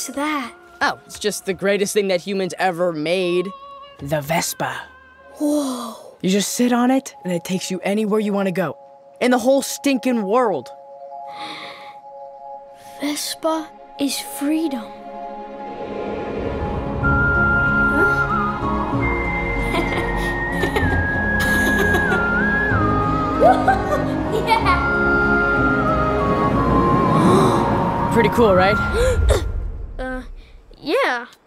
What's that? Oh, it's just the greatest thing that humans ever made. The Vespa. Whoa. You just sit on it, and it takes you anywhere you want to go. In the whole stinking world. Vespa is freedom. Yeah. Pretty cool, right? Yeah.